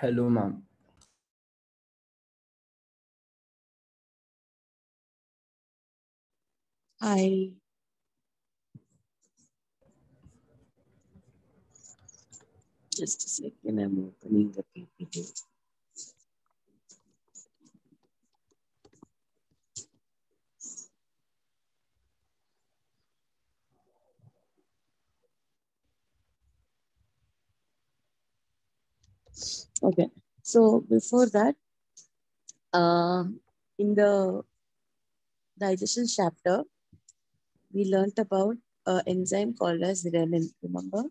Hello, ma'am. Hi. Just a second, I'm opening the PPT. Okay, so before that, uh, in the digestion chapter, we learnt about enzyme called as renin. Remember?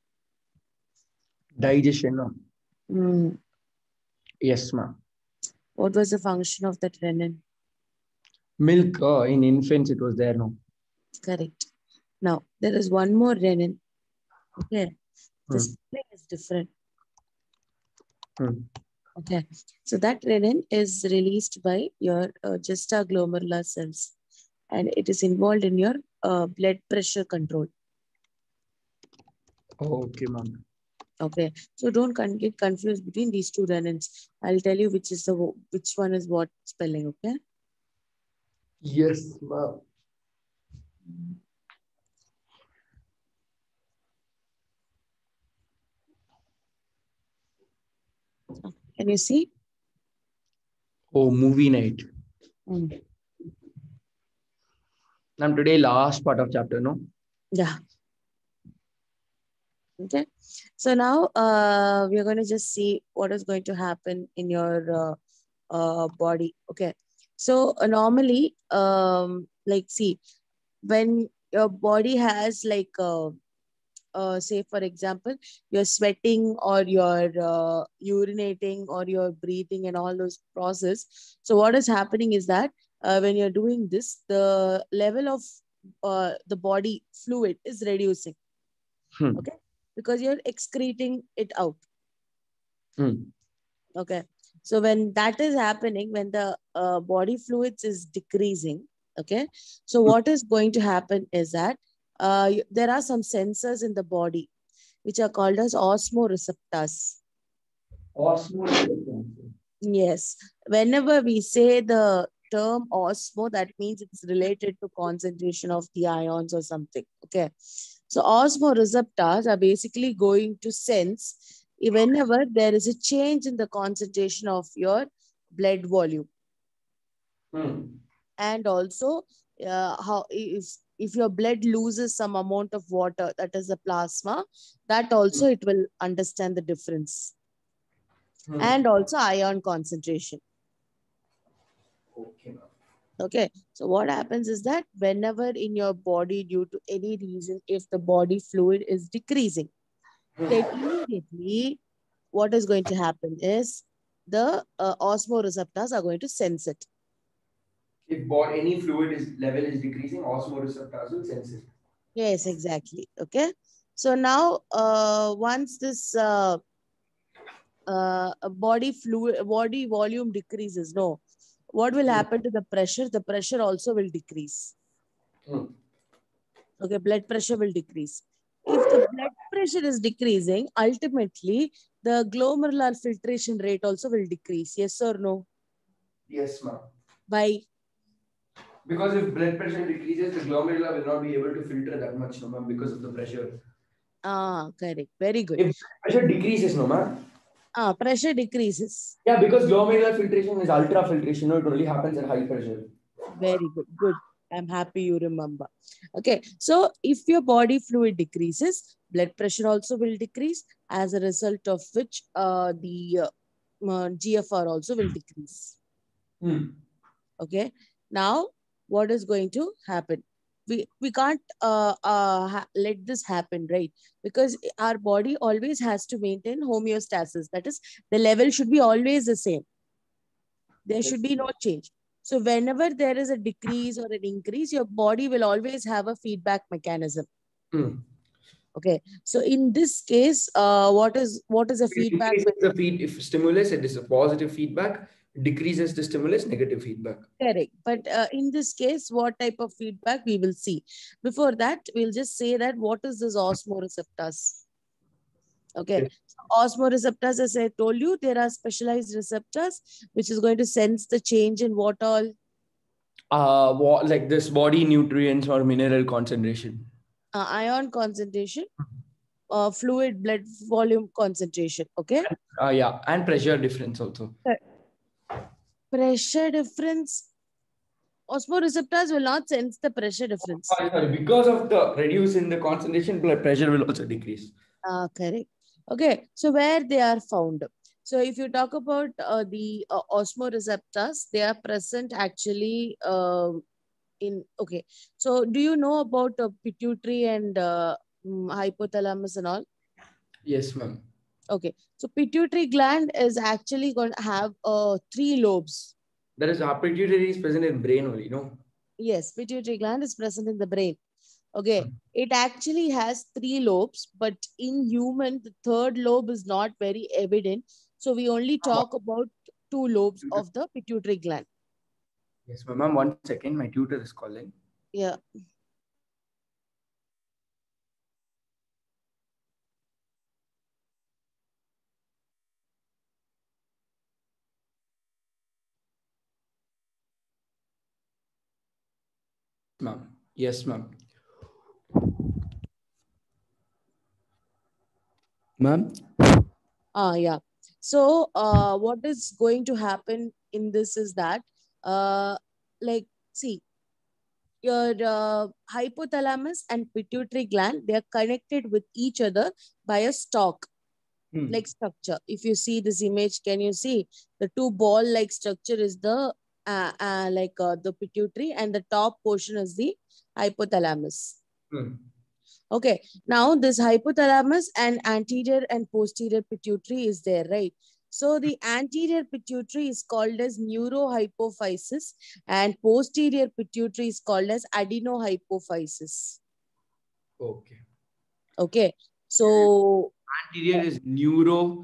Digestion, ma'am. Mm. Yes, ma'am. What was the function of that renin? Milk in infants, it was there, no? Correct. Now, there is one more renin. Okay, the Hmm. spelling is different. Hmm. Okay, so that renin is released by your juxtaglomerular cells, and it is involved in your blood pressure control. Okay, ma'am. Okay, so don't get confused between these two renins. I'll tell you which one is what spelling. Okay. Yes, ma'am. Can you see? Oh, movie night. Mm. Ma'am, today last part of chapter, no? Yeah. Okay. So now we are going to just see what is going to happen in your body. Okay. So normally, like see, when your body has like say for example you're sweating or you're urinating or you're breathing and all those process, so what is happening is that when you're doing this, the level of the body fluid is reducing. Hmm. Okay, because you're excreting it out. Hmm. Okay, so when that is happening, when the body fluids is decreasing, okay, so what is going to happen is that there are some sensors in the body which are called as osmoreceptors. Osmosis. Yes. Whenever we say the term osmo, that means it's related to concentration of the ions or something. Okay. So osmoreceptors are basically going to sense whenever there is a change in the concentration of your blood volume. Hmm. And also how if your blood loses some amount of water, that is the plasma, that also it will understand the difference. Hmm. And also ion concentration. Okay, ma'am. Okay, so what happens is that whenever in your body, due to any reason, if the body fluid is decreasing, then immediately what is going to happen is the osmoreceptors are going to sense it. If any fluid is level is decreasing, osmoreceptors will sense it. Yes, exactly. Okay, so now once this body volume decreases, no, what will Hmm. happen to the pressure? The pressure also will decrease. Hmm. Okay, blood pressure will decrease. If the blood pressure is decreasing, ultimately the glomerular filtration rate also will decrease. Yes or no? Yes, ma'am. By Because if blood pressure decreases, the glomerula will not be able to filter that much, no, ma'am, because of the pressure. correct. Very good. If pressure decreases, no, ma'am. Pressure decreases. Yeah, because glomerular filtration is ultrafiltration. No, it only happens at high pressure. Very good. Good. I'm happy you remember. Okay. So if your body fluid decreases, blood pressure also will decrease, as a result of which the GFR also will decrease. Hmm. Okay. Now, what is going to happen? We can't let this happen, right? Because our body always has to maintain homeostasis. That is, the level should be always the same. There should be no change. So whenever there is a decrease or an increase, your body will always have a feedback mechanism. Hmm. Okay. So in this case, what is a It feedback? increases the feed if stimulus, it is a positive feedback, decreases the stimulus, negative feedback. Correct. But in this case, what type of feedback we will see? Before that, we'll just say that what is this osmoreceptors? Okay. Yes. Osmoreceptors, as I told you, there are specialized receptors which is going to sense the change in what all? Like this body nutrients or mineral concentration. Ion concentration, fluid blood volume concentration. Okay. Yeah, and pressure difference also. Pressure difference. Osmoreceptors will not sense the pressure difference. Sorry, because of the reduce in the concentration, blood pressure will also decrease. Correct. Okay, so where they are found? So if you talk about the osmoreceptors, they are present actually okay. So do you know about pituitary and hypothalamus and all? Yes, ma'am. Okay, so pituitary gland is actually going to have 3 lobes. That is, pituitary is present in brain only, no? Yes, pituitary gland is present in the brain. Okay, it actually has 3 lobes, but in human, the third lobe is not very evident. So we only talk about 2 lobes of the pituitary gland. Yes, ma'am. 1 second. My tutor is calling. Yeah. Ma'am. Yes, ma'am. Ma'am? Yeah. So what is going to happen in this is that, like, see, your hypothalamus and pituitary gland, they are connected with each other by a stalk like structure. If you see this image, can you see the 2 ball-like structure is the the pituitary, and the top portion is the hypothalamus. Okay, now this hypothalamus and anterior and posterior pituitary is there, right? So the anterior pituitary is called as neurohypophysis and posterior pituitary is called as adenohypophysis. Okay. Okay, so Anterior is neuro,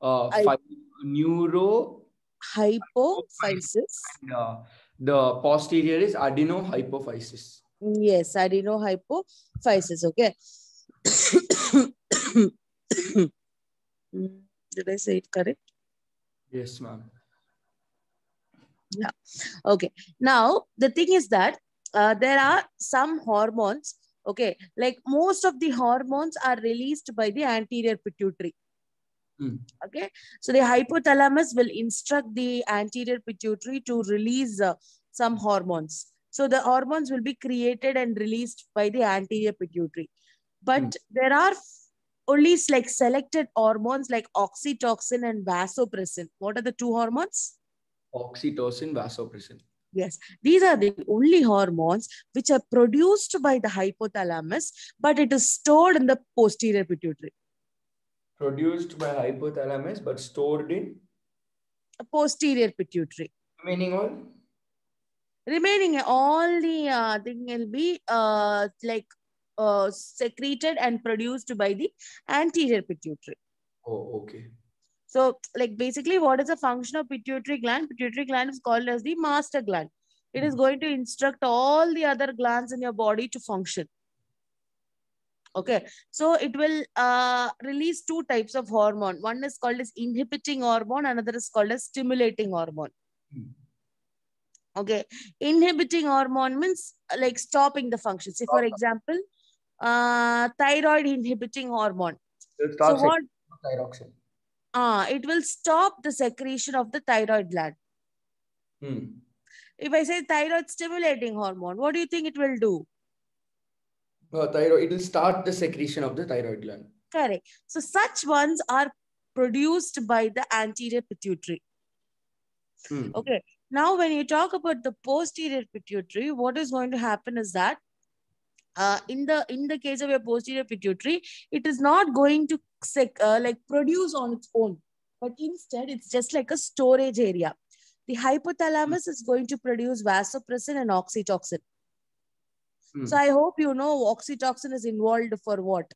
neuro hypophysis. and the posterior is adenohypophysis. Yes, adenohypophysis. Okay. Did I say it correct? Yes, ma'am. Yeah. Okay. Now, the thing is that there are some hormones. Okay. Like most of the hormones are released by the anterior pituitary. Okay. So the hypothalamus will instruct the anterior pituitary to release some hormones. So the hormones will be created and released by the anterior pituitary. But there are only like selected hormones like oxytocin and vasopressin. What are the 2 hormones? Oxytocin, vasopressin. Yes, these are the only hormones which are produced by the hypothalamus, but it is stored in the posterior pituitary. Produced by hypothalamus, but stored in posterior pituitary. Remaining all? Remaining all the thing will be secreted and produced by the anterior pituitary. Oh, okay. So, like basically, what is the function of pituitary gland? Pituitary gland is called as the master gland. It is going to instruct all the other glands in your body to function. Okay, so it will release 2 types of hormone. One is called as inhibiting hormone, another is called as stimulating hormone. Okay, inhibiting hormone means like stopping the function. Say, for example, thyroid inhibiting hormone. So what? Thyroxine. It will stop the secretion of the thyroid gland. If I say thyroid stimulating hormone, what do you think it will do? Thyroid, it will start the secretion of the thyroid gland. Correct. So such ones are produced by the anterior pituitary. Okay. Now, when you talk about the posterior pituitary, what is going to happen is that in the case of your posterior pituitary, it is not going to produce on its own, but instead it's just like a storage area. The hypothalamus is going to produce vasopressin and oxytocin. So I hope you know oxytocin is involved for what?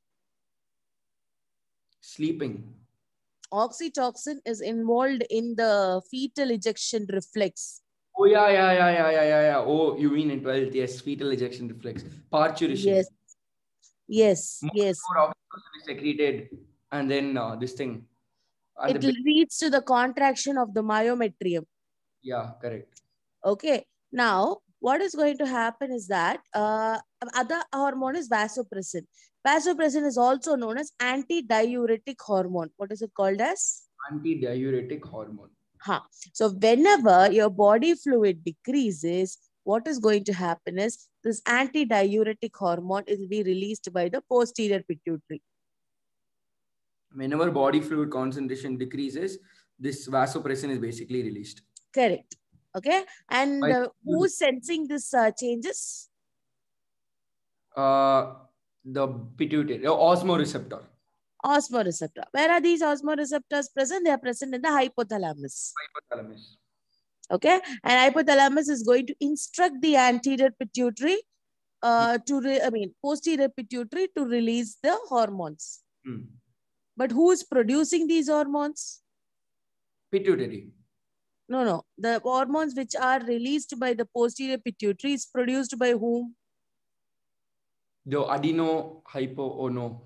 Sleeping. Oxytocin is involved in the fetal ejection reflex. Oh, yeah. Oh, you mean in 12th? Yes, fetal ejection reflex. Parturition. Yes. More oxytocin is secreted and then this thing. At It the leads to the contraction of the myometrium. yeah, correct. Okay. Now, what is going to happen is that other hormone is vasopressin. Vasopressin is also known as antidiuretic hormone. What is it called as? Antidiuretic hormone. Huh. So whenever your body fluid decreases, what is going to happen is this antidiuretic hormone will be released by the posterior pituitary. Whenever body fluid concentration decreases, this vasopressin is basically released. Correct. Okay. And By who's sensing this changes? the pituitary, osmoreceptor. Osmoreceptor. Where are these osmoreceptors present? They are present in the hypothalamus. Hypothalamus. Okay. And hypothalamus is going to instruct the anterior pituitary posterior pituitary to release the hormones. But who is producing these hormones? Pituitary. No. The hormones which are released by the posterior pituitary is produced by whom? The adeno hypo or no.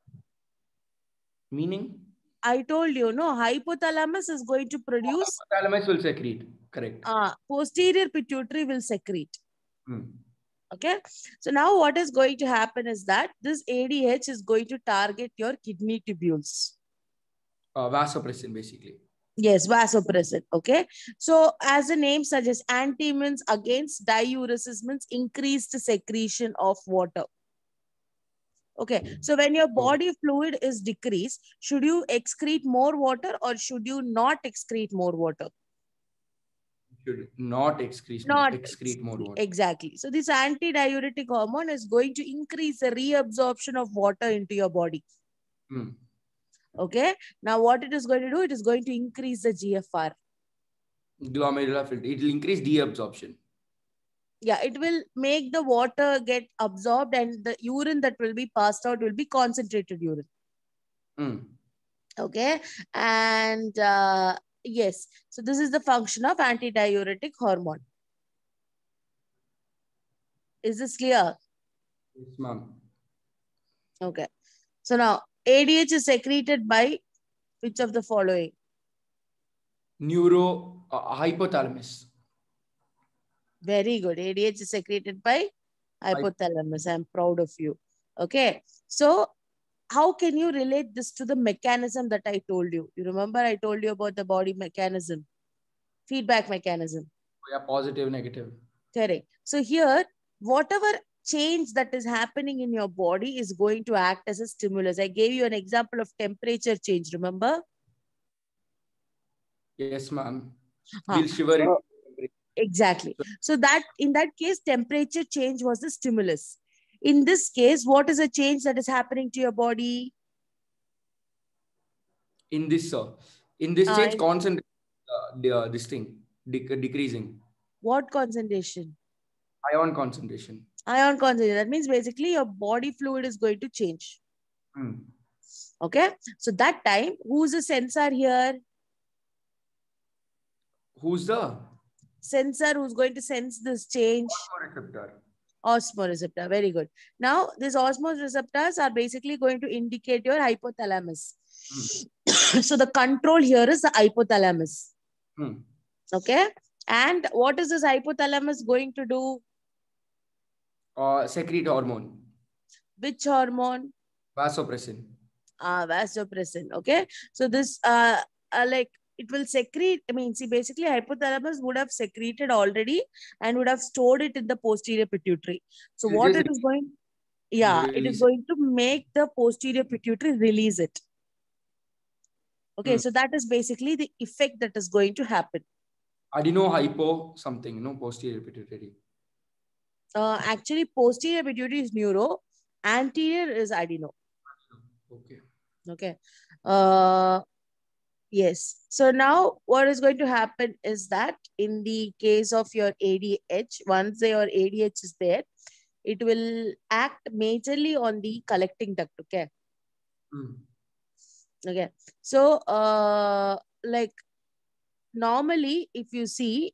Meaning? I told you, no, hypothalamus is going to produce. Hypothalamus will secrete. Correct. Posterior pituitary will secrete. Okay. So now what is going to happen is that this ADH is going to target your kidney tubules. Vasopressin, basically. Yes, vasopressin. Okay. So as the name suggests, anti means against, diuresis means increased secretion of water. Okay. So when your body fluid is decreased, should you excrete more water or should you not excrete more water? Should not excrete more water. Exactly. So this antidiuretic hormone is going to increase the reabsorption of water into your body. Okay. Now what it is going to do, it is going to increase the GFR. Glomerular filter. It will increase deabsorption. Yeah, it will make the water get absorbed and the urine that will be passed out will be concentrated urine. Okay. And yes, so this is the function of antidiuretic hormone. Is this clear? Yes, ma'am. Okay. So now ADH is secreted by which of the following? Hypothalamus. Very good. ADH is secreted by hypothalamus. I'm proud of you. Okay. So how can you relate this to the mechanism that I told you? You remember I told you about the body mechanism, feedback mechanism. Yeah, positive, negative. Correct. So here, whatever change that is happening in your body is going to act as a stimulus. I gave you an example of temperature change, remember? Yes, ma'am. We'll shiver. Exactly. So that in that case, temperature change was the stimulus. In this case, what is a change that is happening to your body? In this change, concentration, this thing decreasing. What concentration? Ion concentration. Ion concentration. That means basically your body fluid is going to change. Okay. So that time, who's the sensor here? Who's the sensor who's going to sense this change? Osmoreceptor. Osmoreceptor. Very good. Now, these osmoreceptors are basically going to indicate your hypothalamus. So the control here is the hypothalamus. Okay. And what is this hypothalamus going to do? Secrete hormone. Which hormone? Vasopressin. Vasopressin. Okay. So this like it will secrete. I mean, see, basically hypothalamus would have secreted already and would have stored it in the posterior pituitary. So what it is going, it is going to make the posterior pituitary release it. Okay, so that is basically the effect that is going to happen. Adeno hypo something, posterior pituitary. Actually, posterior pituitary is neuro, anterior is adeno. Okay. Yes. So now what is going to happen is that in the case of your ADH, once your ADH is there, it will act majorly on the collecting duct. Okay. Okay. So like normally if you see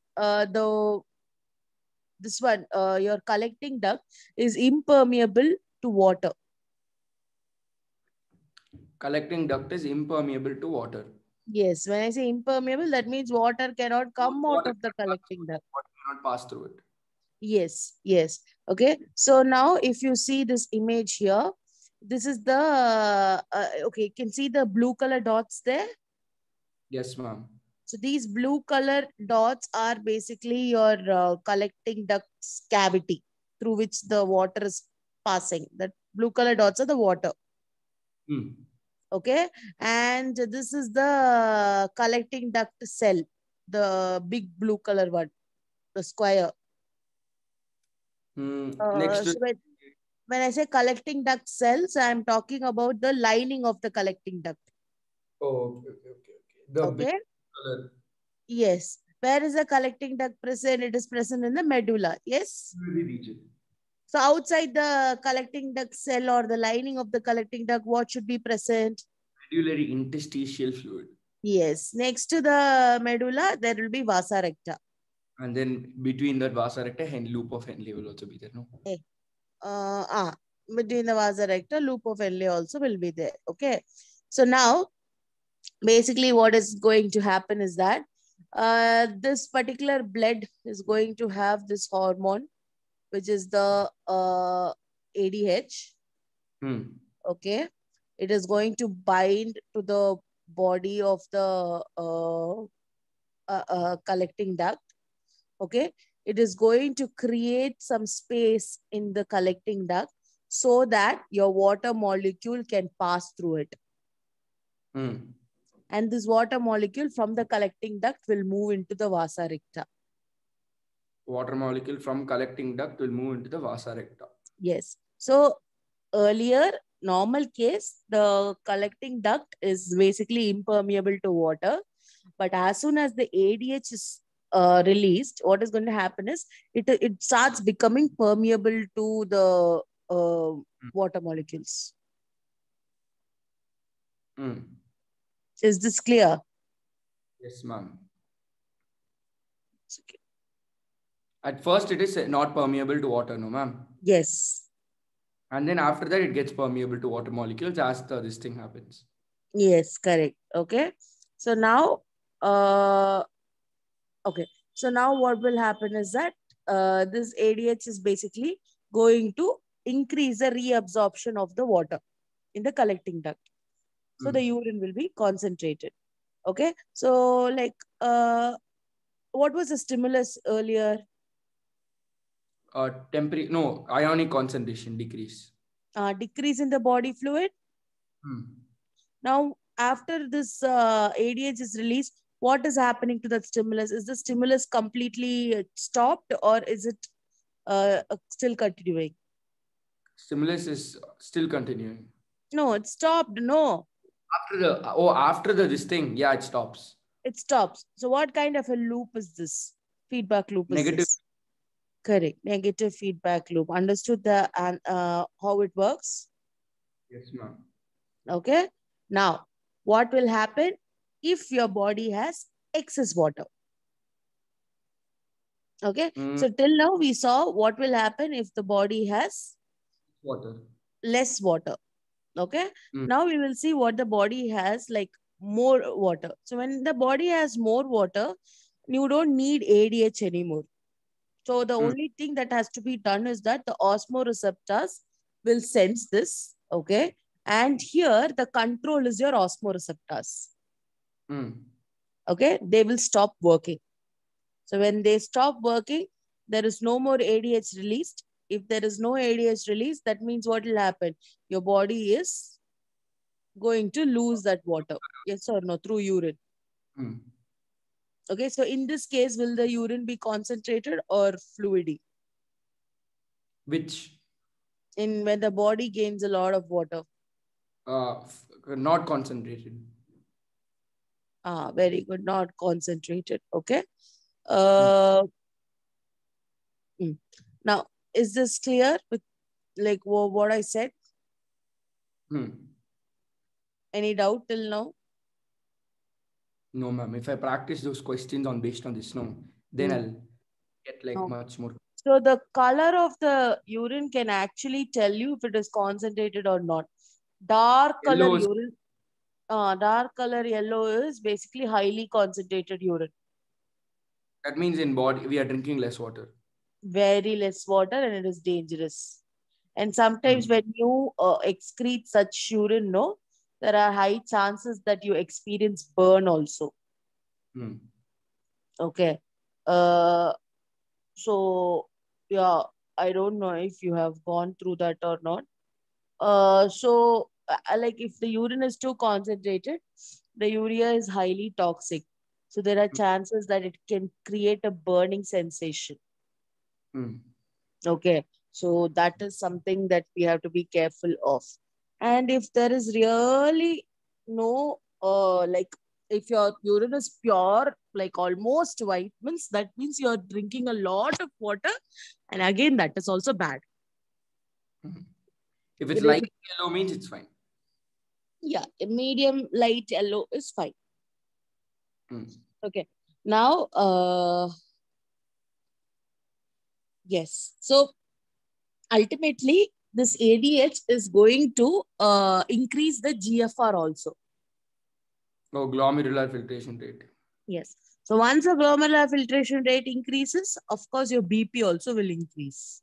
this one, your collecting duct is impermeable to water. collecting duct is impermeable to water. Yes, when I say impermeable, that means water cannot come out Water of the collecting duct. cannot pass through it. Yes, yes. Okay. So now if you see this image here, this is the, okay, you can see the blue color dots there. Yes, ma'am. So these blue color dots are basically your collecting ducts cavity through which the water is passing. The blue color dots are the water. Hmm. Okay. And this is the collecting duct cell, the big blue color one, the square. Next to So when I say collecting duct cells, I'm talking about the lining of the collecting duct. okay. The big Okay. color. Yes. Where is the collecting duct present? It is present in the medulla. Yes. Region. So outside the collecting duct cell or the lining of the collecting duct, what should be present? Medullary interstitial fluid. Yes. Next to the medulla, there will be vasa recta. And then between that vasa recta, loop of Henle will also be there, no? Between the vasa recta, loop of Henle also will be there. Okay. So now, basically what is going to happen is that this particular blood is going to have this hormone, which is the ADH. Okay. It is going to bind to the body of the collecting duct. Okay. It is going to create some space in the collecting duct so that your water molecule can pass through it. And this water molecule from the collecting duct will move into the vasa recta. Water molecule from collecting duct will move into the vasa recta. Yes. So earlier, normal case, the collecting duct is basically impermeable to water. But as soon as the ADH is released, what is going to happen is it starts becoming permeable to the water molecules. Is this clear? Yes, ma'am. Okay. At first, it is not permeable to water, no, ma'am? Yes. And then after that, it gets permeable to water molecules as this thing happens. Yes, correct. Okay. So now, okay. So now what will happen is that this ADH is basically going to increase the reabsorption of the water in the collecting duct. So the urine will be concentrated. Okay. So like, what was the stimulus earlier? Ionic concentration decrease. Decrease in the body fluid. Now, after this ADH is released, what is happening to that stimulus? Is the stimulus completely stopped or is it still continuing? Stimulus is still continuing. No, it stopped. No. After this thing, yeah, it stops. It stops. So what kind of a loop is this? Feedback loop is Negative. this? Correct. Negative feedback loop. Understood the how it works? Yes, ma'am. Okay. Now, what will happen if your body has excess water? Okay. So till now we saw what will happen if the body has less water. Okay. Now we will see what the body has, like more water. So when the body has more water, you don't need ADH anymore. So the only thing that has to be done is that the osmoreceptors will sense this. Okay. And here the control is your osmoreceptors. Okay. They will stop working. So when they stop working, there is no more ADH released. If there is no ADH released, that means what will happen? Your body is going to lose that water. Yes or no? Through urine. Okay. So in this case, will the urine be concentrated or fluidy? Which? When the body gains a lot of water. Not concentrated. Very good. Not concentrated. Okay. Now, is this clear with like what I said? Any doubt till now? No, ma'am. If I practice those questions based on this, no, then I'll get much more. So the color of the urine can actually tell you if it is concentrated or not. Dark color urine. Dark color yellow is basically highly concentrated urine. That means in body we are drinking less water. Very less water and it is dangerous. And sometimes when you excrete such urine, no, there are high chances that you experience burn also. Hmm. Okay. So yeah, I don't know if you have gone through that or not. Like if the urine is too concentrated, the urea is highly toxic. So there are chances that it can create a burning sensation. Hmm. Okay. So that is something that we have to be careful of. And if there is really no, like if your urine is pure, like almost white, means that means you're drinking a lot of water. And again, that is also bad. If it's But if light yellow means it's fine. yeah, a medium light yellow is fine. Hmm. Okay. Now, yes. So ultimately, this ADH is going to increase the GFR also. Oh, glomerular filtration rate. Yes. So once the glomerular filtration rate increases, of course, your BP also will increase.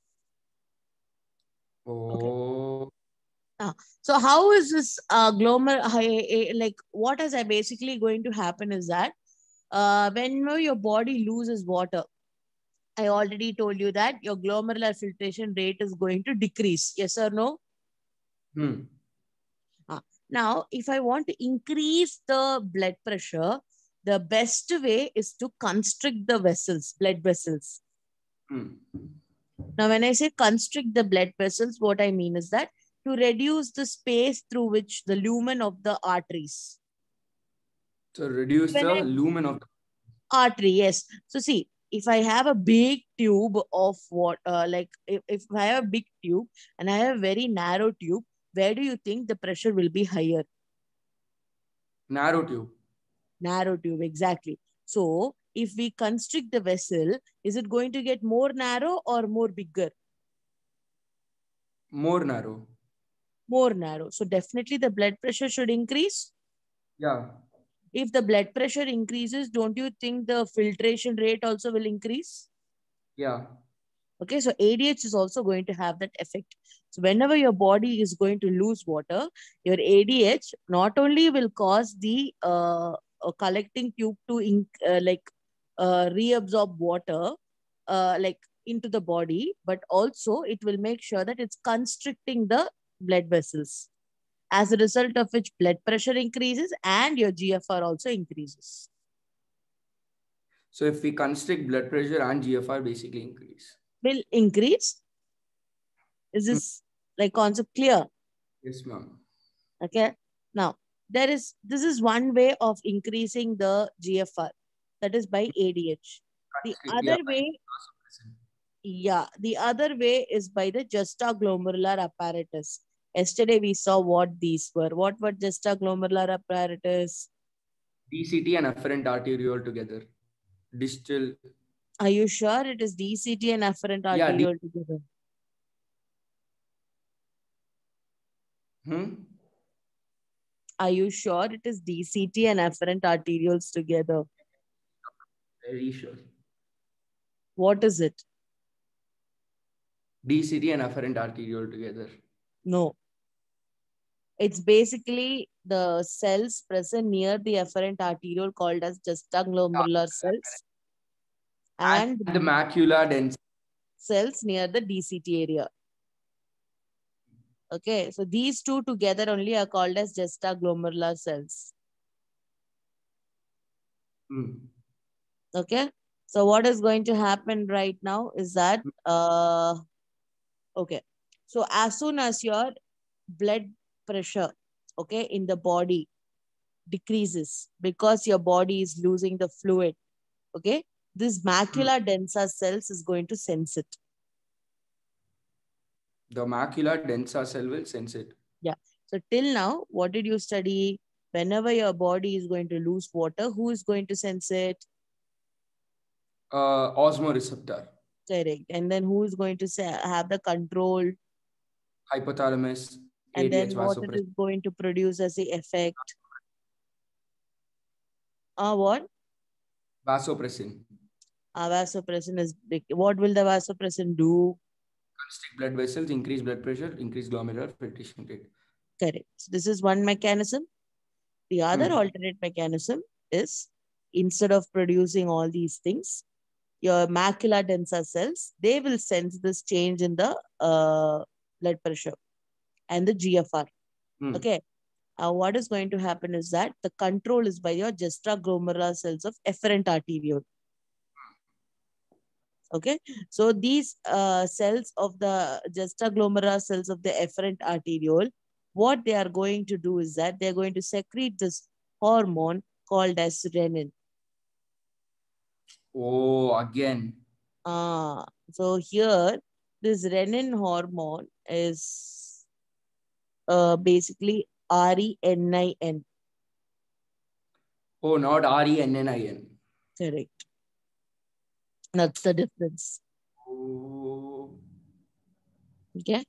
Okay. Oh. So how is this like what is basically going to happen is that when your body loses water, I already told you that your glomerular filtration rate is going to decrease. Yes or no? Hmm. Now, if I want to increase the blood pressure, the best way is to constrict the vessels, blood vessels. Hmm. Now, when I say constrict the blood vessels, what I mean is that to reduce the space through which the lumen of the arteries. So reduce When the I lumen of the artery, yes. So see, if I have a big tube of what, like if I have a big tube and I have a very narrow tube, where do you think the pressure will be higher? narrow tube. Narrow tube, exactly. So if we constrict the vessel, is it going to get more narrow or more bigger? More narrow. More narrow. So definitely the blood pressure should increase. Yeah. If the blood pressure increases, don't you think the filtration rate also will increase? Yeah. Okay, so ADH is also going to have that effect. So whenever your body is going to lose water, your ADH not only will cause the collecting tube to reabsorb water like into the body, but also it will make sure that it's constricting the blood vessels. As a result of which blood pressure increases and your GFR also increases. So if we constrict, blood pressure and GFR basically increase. Will increase. Is Hmm. this like concept clear? Yes, ma'am. Okay. Now, this is one way of increasing the GFR, that is by ADH. The Constrict, yeah. other way, yeah, the other way is by the juxtaglomerular apparatus. Yesterday we saw what these were. What were juxtaglomerular apparatus? DCT and afferent arteriole together. Distal. Are you sure it is DCT and afferent Yeah. arteriole together? Hmm? Are you sure it is DCT and afferent arterioles together? Very sure. What is it? DCT and afferent arteriole together. No. It's basically the cells present near the afferent arteriole called as juxtaglomerular cells and And the macula densa. cells near the DCT area. Okay, so these two together only are called as juxtaglomerular cells. Hmm. Okay, so what is going to happen right now is that, okay, so as soon as your blood pressure, okay, in the body decreases because your body is losing the fluid, okay, this Hmm. macula densa cells is going to sense it. The macula densa cell will sense it. Yeah. So till now, what did you study? Whenever your body is going to lose water, who is going to sense it? Osmoreceptor. Correct. And then who is going to have the control? Hypothalamus. And ADH then what it vasopressin. is going to produce as the effect? What? Vasopressin. Vasopressin is big. What will the vasopressin do? Constrict blood vessels, increase blood pressure, increase glomerular filtration rate. Correct. So this is one mechanism. The other alternate mechanism is, instead of producing all these things, your macula densa cells, they will sense this change in the blood pressure and the GFR. Okay. What is going to happen is that the control is by your juxtaglomerular cells of efferent arteriole. Okay. So these cells of the juxtaglomerular cells of the efferent arteriole, what they are going to do is that they're going to secrete this hormone called as renin. Oh, again. So here, this renin hormone is basically RENIN. Oh, not RENNIN. Correct. That's the difference. Oh. Okay.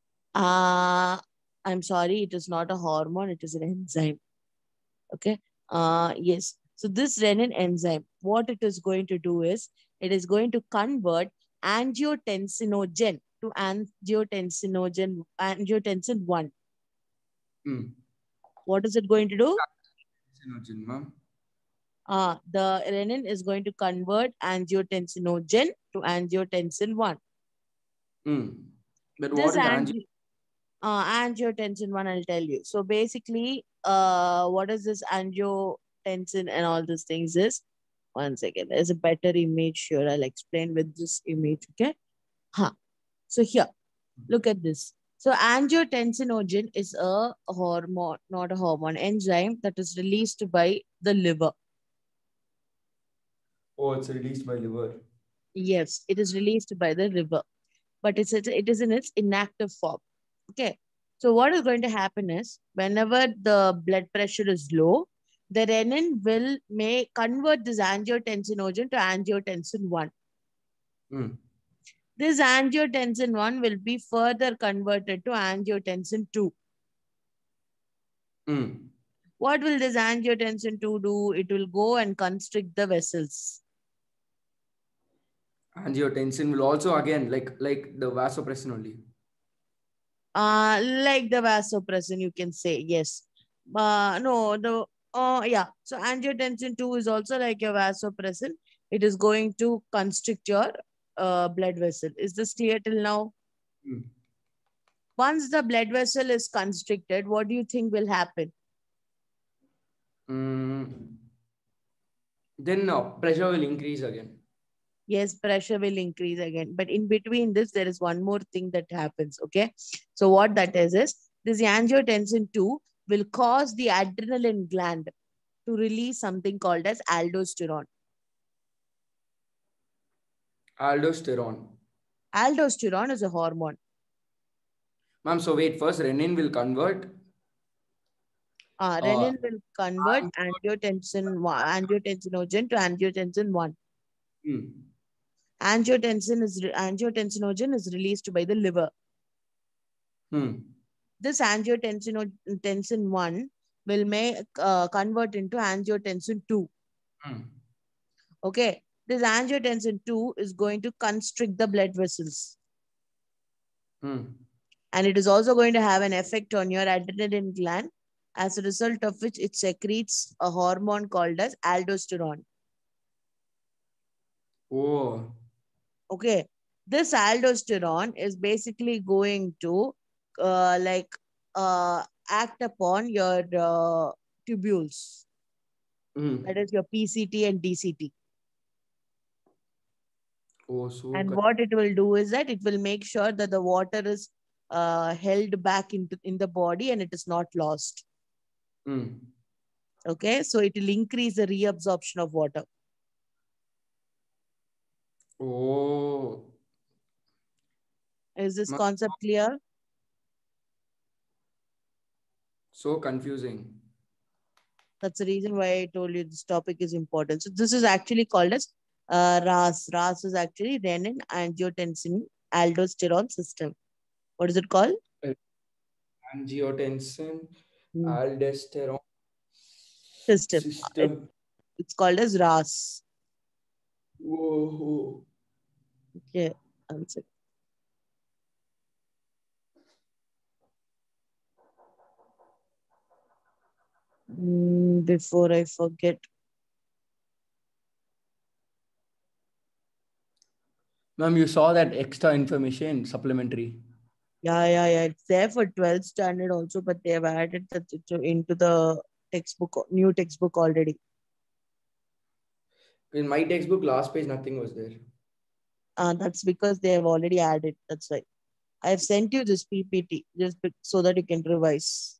I'm sorry, it is not a hormone, it is an enzyme. Okay. Yes. So this renin enzyme, what it is going to do is, it is going to convert angiotensinogen to angiotensin 1. What is it going to do? The renin is going to convert angiotensinogen to angiotensin 1. But what is angiotensin 1, I'll tell you. So basically, what is this angiotensin and all these things is, one second, there's a better image here. I'll explain with this image, okay? So here, look at this. So angiotensinogen is a hormone, not a hormone, enzyme that is released by the liver. Oh, it's released by liver. Yes, it is released by the liver, but it is in its inactive form. Okay. So what is going to happen is, whenever the blood pressure is low, the renin may convert this angiotensinogen to angiotensin 1. This angiotensin 1 will be further converted to angiotensin 2. What will this angiotensin 2 do? It will go and constrict the vessels. Angiotensin will also, again, like the vasopressin only. Like the vasopressin, you can say, yes. Yeah. So angiotensin 2 is also like a vasopressin. It is going to constrict your blood vessel. Is this clear till now? Once the blood vessel is constricted, what do you think will happen? Then pressure will increase again. Yes, pressure will increase again. But in between this, there is one more thing that happens. Okay. So what that is this angiotensin 2 will cause the adrenaline gland to release something called as aldosterone. Aldosterone. Aldosterone is a hormone. Ma'am, so wait, first renin will convert. Renin will convert angiotensinogen to angiotensin 1. Angiotensinogen is released by the liver. This angiotensin 1 will convert into angiotensin 2. Okay. This angiotensin 2 is going to constrict the blood vessels. And it is also going to have an effect on your adrenaline gland, as a result of which it secretes a hormone called as aldosterone. Oh. Okay. This aldosterone is basically going to act upon your tubules. That is your PCT and DCT. Oh, so and what it will do is that it will make sure that the water is held back in the body and it is not lost. Okay, so it will increase the reabsorption of water. Oh. Is this concept clear? So confusing. That's the reason why I told you this topic is important. So this is actually called as RAS. RAS is actually renin angiotensin aldosterone system. What is it called? Angiotensin aldosterone system. It's called as RAS. Whoa. Okay, answer. Before I forget. Ma'am, you saw that extra information supplementary. Yeah. It's there for 12th standard also, but they have added that into the textbook, new textbook already. In my textbook, last page, nothing was there. That's because they have already added. That's why. I have sent you this PPT just so that you can revise.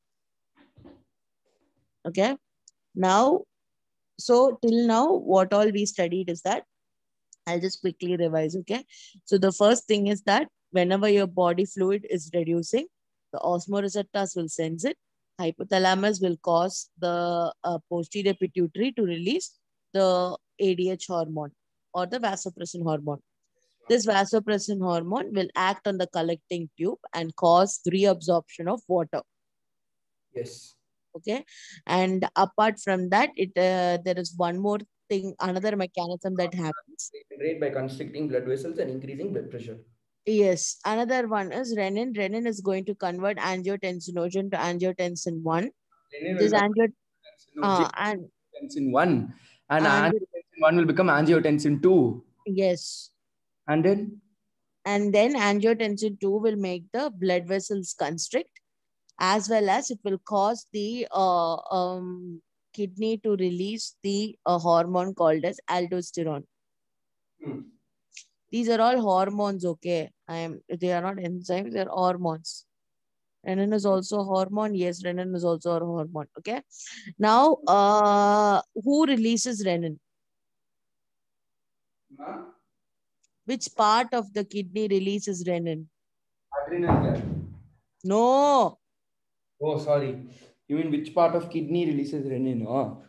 Okay. Now, so till now, what all we studied is that I'll just quickly revise. Okay. So the first thing is that whenever your body fluid is reducing, the osmoreceptors will sense it. Hypothalamus will cause the posterior pituitary to release the ADH hormone or the vasopressin hormone. This vasopressin hormone will act on the collecting tube and cause reabsorption of water. Yes. Okay. And apart from that, there is one more thing, another mechanism that happens. They generate by constricting blood vessels and increasing blood pressure. Yes. Another one is renin. Renin is going to convert angiotensinogen to angiotensin 1. Renin This will become and angiotensin 1 and angio angiotensin 1 will become angiotensin 2. yes. And then? And then angiotensin 2 will make the blood vessels constrict, as well as it will cause the kidney to release the hormone called as aldosterone. These are all hormones, okay? They are not enzymes, they're hormones. Renin is also a hormone. Yes, renin is also a hormone. Okay. Now, who releases renin? Which part of the kidney releases renin? Adrenal gland. No. Oh, sorry. You mean which part of kidney releases renin? Oh.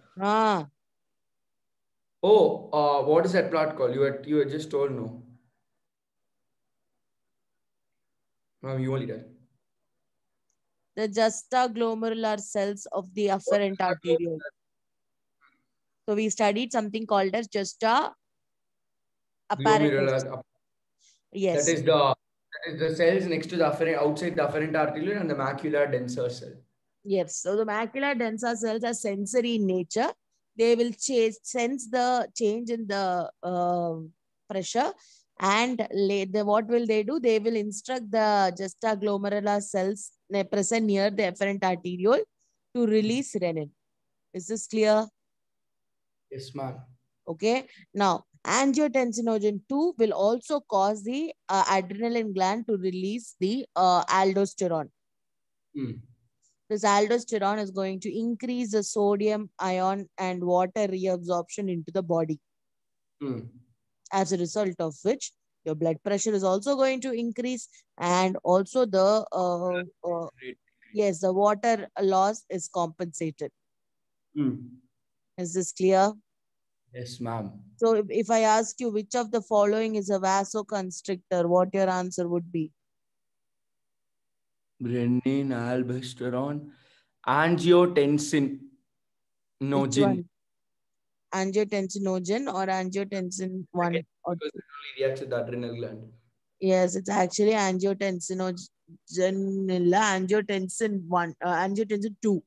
Oh, what is that plot called? You had just told no. No, you only did. The juxtaglomerular cells of the afferent arteriole. So we studied something called as juxta apparatus. Yes. That is the cells next to the outside the afferent arteriole and the macular denser cell. Yes. So the macular denser cells are sensory in nature. They will sense the change in the pressure, and what will they do? They will instruct the juxtaglomerular cells present near the afferent arteriole to release renin. Is this clear? Yes, ma'am. Okay. Now, angiotensinogen 2 will also cause the adrenaline gland to release the aldosterone. This aldosterone is going to increase the sodium ion and water reabsorption into the body. As a result of which, your blood pressure is also going to increase, and also the the water loss is compensated. Is this clear? Yes, ma'am. So if I ask you which of the following is a vasoconstrictor, what your answer would be? Renin, aldosterone, angiotensin. Which one? Angiotensinogen or angiotensin 1 or 2? Because it only reacts with the adrenal gland. Yes, it's actually angiotensin 1, angiotensin 2.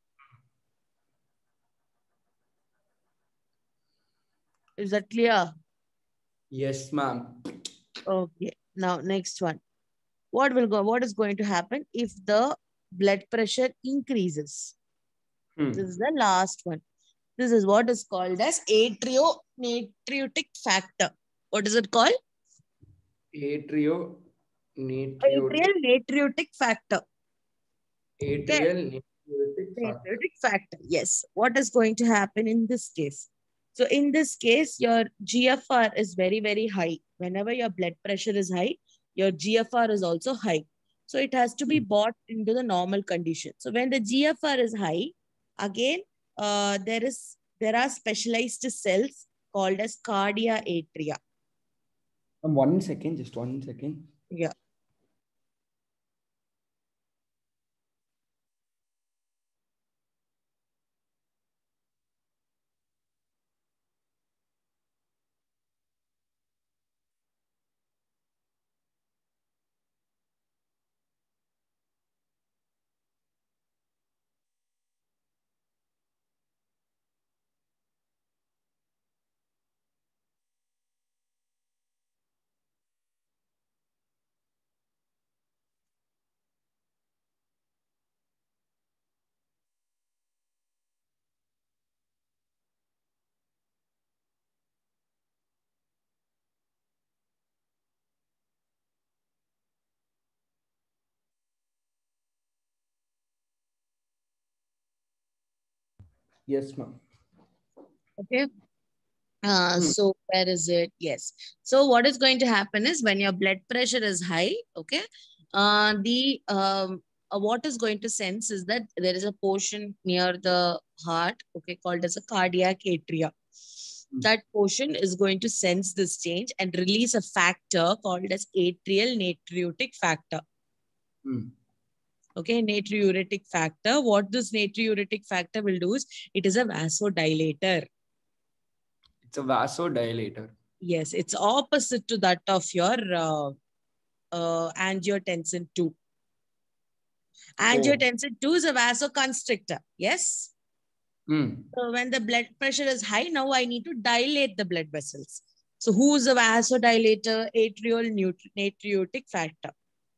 Is that clear? Yes, ma'am. Okay. Now, next one. What is going to happen if the blood pressure increases? This is the last one. This is what is called as atrionatriutic factor. What is it called? Atrionatriutic factor. Natriutic factor. Yes. What is going to happen in this case? So in this case, your GFR is very, very high. Whenever your blood pressure is high, your GFR is also high. So it has to be brought into the normal condition. So when the GFR is high, again, there are specialized cells called as cardia atria. 1 second, just 1 second. Yeah. Yes, ma'am. Okay. Hmm. So where is it? Yes. So what is going to happen is when your blood pressure is high, okay, what is going to sense is that there is a portion near the heart, okay, called as a cardiac atria. That portion is going to sense this change and release a factor called as atrial natriuretic factor. Hmm. Okay, natriuretic factor. What this natriuretic factor will do is it is a vasodilator. It's a vasodilator. Yes, it's opposite to that of your angiotensin 2. Angiotensin 2 is a vasoconstrictor. Yes. Hmm. So when the blood pressure is high, now I need to dilate the blood vessels. So who's the vasodilator? Atrial natriuretic factor.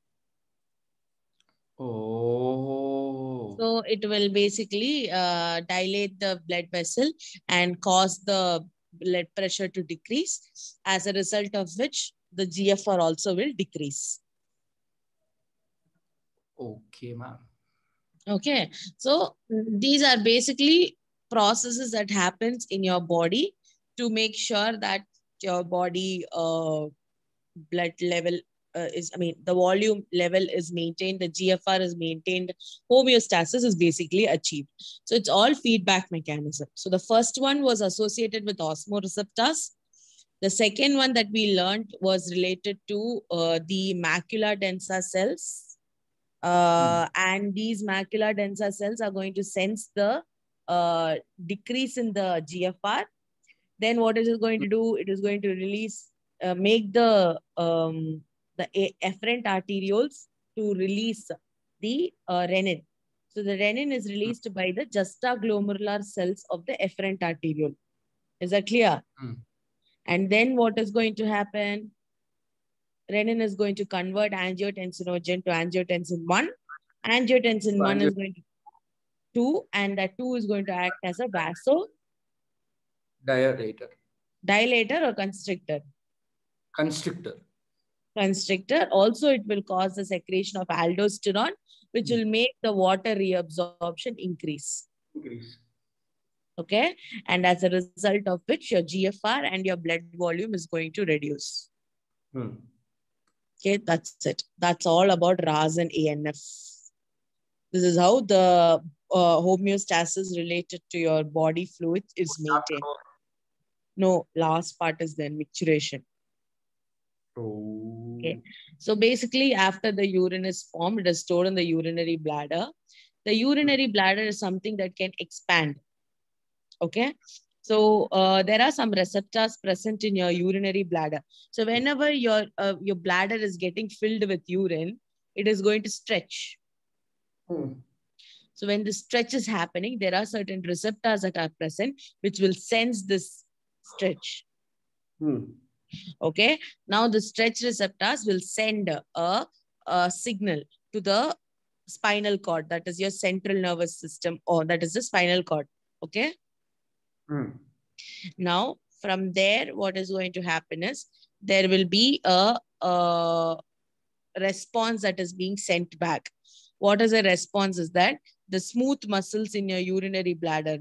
Oh. So it will basically dilate the blood vessel and cause the blood pressure to decrease, as a result of which the GFR also will decrease. Okay, ma'am. Okay, so these are basically processes that happens in your body to make sure that your body blood level the volume level is maintained, the GFR is maintained, homeostasis is basically achieved. So it's all feedback mechanism. So the first one was associated with osmoreceptors. The second one that we learned was related to the macula densa cells. And these macula densa cells are going to sense the decrease in the GFR. Then what it is going to do, it is going to release, make the efferent arterioles to release the renin. So the renin is released by the juxtaglomerular cells of the efferent arteriole. Is that clear? And then what is going to happen? Renin is going to convert angiotensinogen to angiotensin 1. Angiotensin 1 is going to 2, and that 2 is going to act as a dilator or constrictor. Constrictor. Also, it will cause the secretion of aldosterone, which will make the water reabsorption increase. Okay. And as a result of which your GFR and your blood volume is going to reduce. Okay, that's it. That's all about RAS and ANF. This is how the homeostasis related to your body fluid is maintained. No, last part is then micturition. Okay. So basically, after the urine is formed, it is stored in the urinary bladder. The urinary bladder is something that can expand. Okay. So there are some receptors present in your urinary bladder. So whenever your bladder is getting filled with urine, it is going to stretch. So when the stretch is happening, there are certain receptors that are present, which will sense this stretch. Okay. Now the stretch receptors will send a signal to the spinal cord, that is your central nervous system, or that is the spinal cord. Okay. Now from there, what is going to happen is there will be a response that is being sent back. What is a response is that the smooth muscles in your urinary bladder,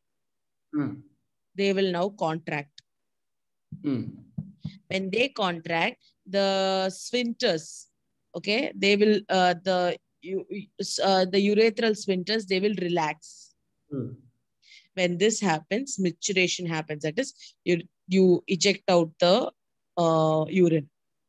they will now contract. When they contract, the sphincters, okay, they will, the urethral sphincters, they will relax. When this happens, micturition happens. That is, you eject out the urine.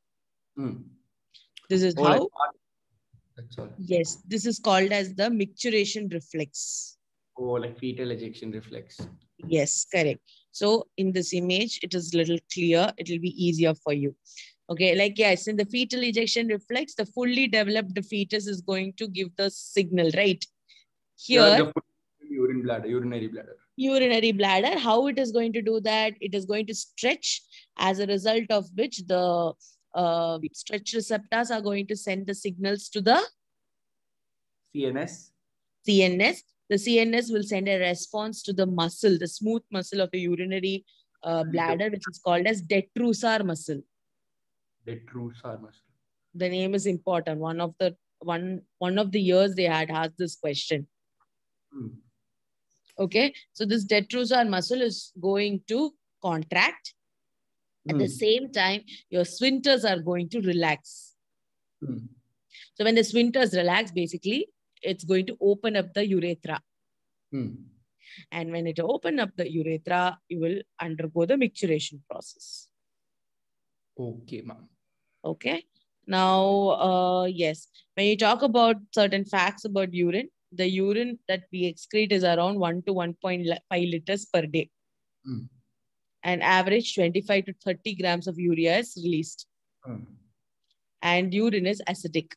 This is how. That's all. Yes, this is called as the micturition reflex. Oh, like fetal ejection reflex. Yes, correct. So in this image, it is little clear. It will be easier for you. Okay, like yes, in the fetal ejection reflex, the fully developed fetus is going to give the signal, right? Here, urinary bladder, how it is going to do that? It is going to stretch, as a result of which the stretch receptors are going to send the signals to the CNS. The CNS will send a response to the muscle, the smooth muscle of the urinary bladder, which is called as detrusor muscle. Detrusor muscle. The name is important. One of the years they had asked this question. Okay. So this detrusor muscle is going to contract. At the same time, your sphincters are going to relax. So when the sphincters relax, basically, it's going to open up the urethra. And when it open up the urethra, you will undergo the micturition process. Okay, ma'am. Okay. Now, yes, when you talk about certain facts about urine, the urine that we excrete is around 1 to 1.5 liters per day. And average 25 to 30 grams of urea is released. And urine is acidic.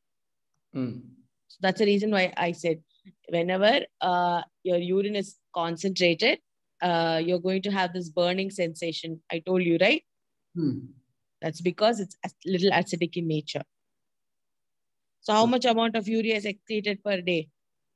So that's the reason why I said whenever your urine is concentrated, you're going to have this burning sensation. I told you, right? That's because it's a little acidic in nature. So how much amount of urea is excreted per day?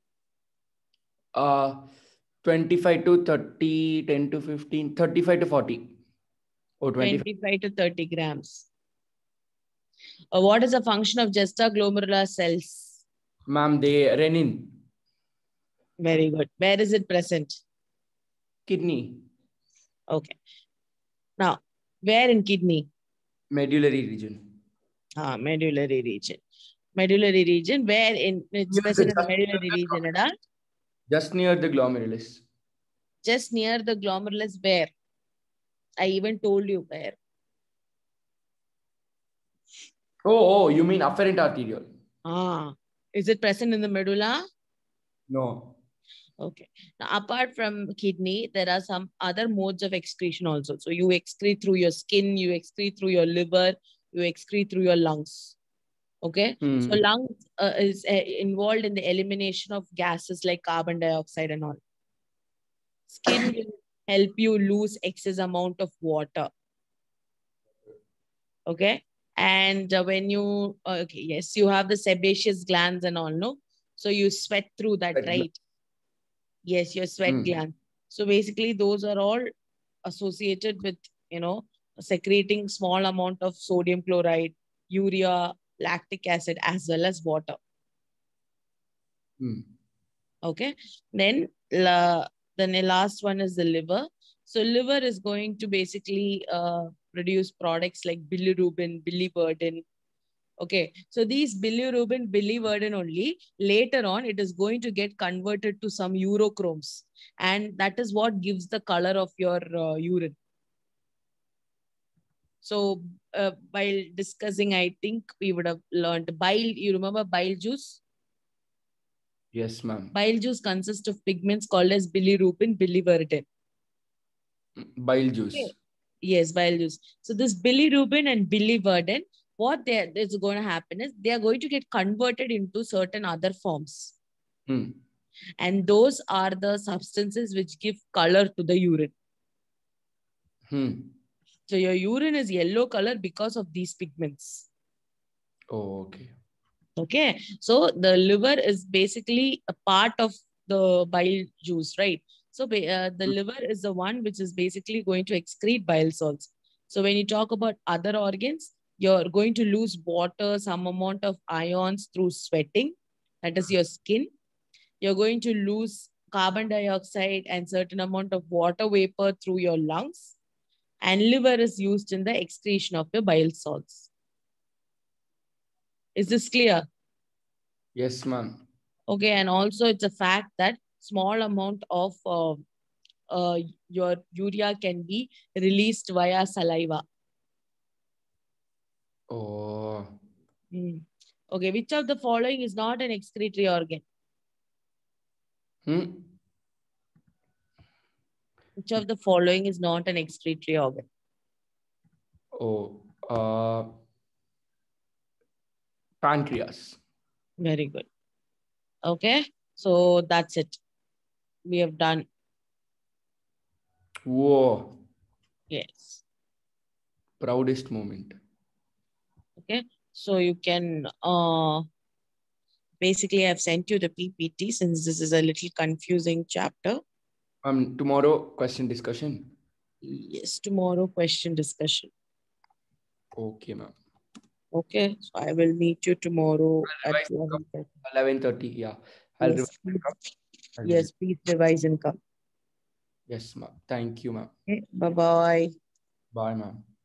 25 to 30, 10 to 15, 35 to 40. Or 25 to 30 grams. What is the function of juxtaglomerular cells? Ma'am, they renin. Very good. Where is it present? Kidney. Okay. Now, where in kidney? Medullary region. Medullary region. Medullary region, where in it's present in the medullary region, adult? Just near the glomerulus. Just near the glomerulus, where? I even told you where. Oh, you mean afferent arteriole? Is it present in the medulla? No. Okay. Now, apart from kidney, there are some other modes of excretion also. So you excrete through your skin, you excrete through your liver, you excrete through your lungs. Okay. So lungs is involved in the elimination of gases like carbon dioxide and all. Skin will help you lose excess amount of water. Okay. And when you, okay, yes, you have the sebaceous glands and all, no? So you sweat through that, right? Yes, your sweat gland. So basically those are all associated with, secreting small amount of sodium chloride, urea, lactic acid, as well as water. Okay. Then the last one is the liver. So liver is going to basically produce products like bilirubin, biliverdin. Okay. So these bilirubin, biliverdin only, later on, it is going to get converted to some urochromes. And that is what gives the color of your urine. So while discussing, I think we would have learned bile. You remember bile juice? Yes, ma'am. Bile juice consists of pigments called as bilirubin, biliverdin. Bile juice. Okay. Yes, bile juice. So this bilirubin and biliverdin, what is going to happen is they are going to get converted into certain other forms. And those are the substances which give color to the urine. So your urine is yellow color because of these pigments. Oh, okay. Okay. So the liver is basically a part of the bile juice, right? So the liver is the one which is basically going to excrete bile salts. So when you talk about other organs, you're going to lose water, some amount of ions through sweating. That is your skin. You're going to lose carbon dioxide and certain amount of water vapor through your lungs. And liver is used in the excretion of the bile salts. Is this clear? Yes, ma'am. Okay. And also it's a fact that small amount of your urea can be released via saliva. Oh. Okay. Which of the following is not an excretory organ? Which of the following is not an excretory organ? Oh, pancreas. Very good. Okay. So that's it. We have done. Whoa. Yes. Proudest moment. Okay. So you can, basically I've sent you the PPT since this is a little confusing chapter. Tomorrow question discussion. Yes, tomorrow question discussion. Okay, ma'am. Okay, so I will meet you tomorrow at 11:30. 11:30, yeah. I'll Yes. revise. Yes, please revise and come. Yes, ma'am. Thank you, ma'am. Okay, bye-bye. Bye, ma'am.